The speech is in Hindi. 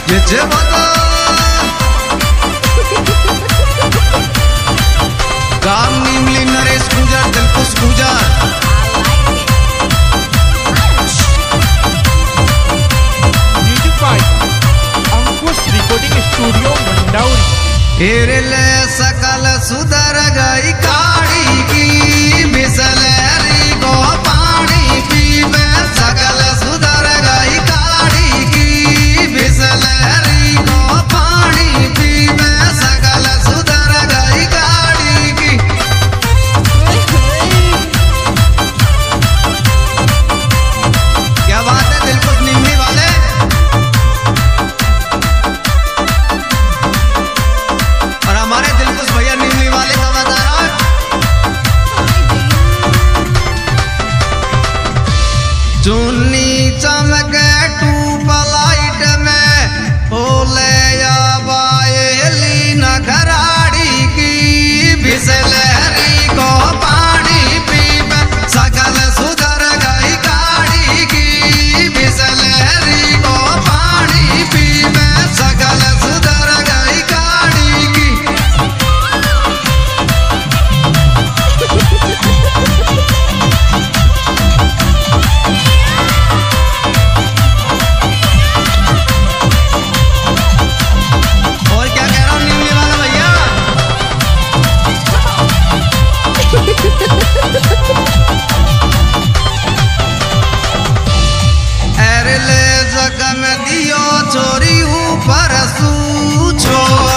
काम नीमली Naresh Gujar Dilkush Gujar music by Ankush recording studio Mandauri. हेरले सकल सुधर गई काड़ी की बिसलेरी को पानी पीवे सकल सुधर गई काड़ी की बिसलेरी को पानी पीवे सकल सुधर गई काड़ी की। क्या बात है दिलकुश नीमली वाले। और हमारे दिलकुश भैया नीमली वाले का बता रहा है चुन्नी चमके ट्यूबलाइट में होले या बायली नखराड़ी की बिसलेरी को पानी पीवे सकल सुधर गई काड़ी की बिसलेरी को पानी पीवे सकल सुधर गई काड़ी की। और क्या कह रहा हूँ नीमली वाला भैया। अरे ले जगम दियो चोरी ऊपर सू छोड़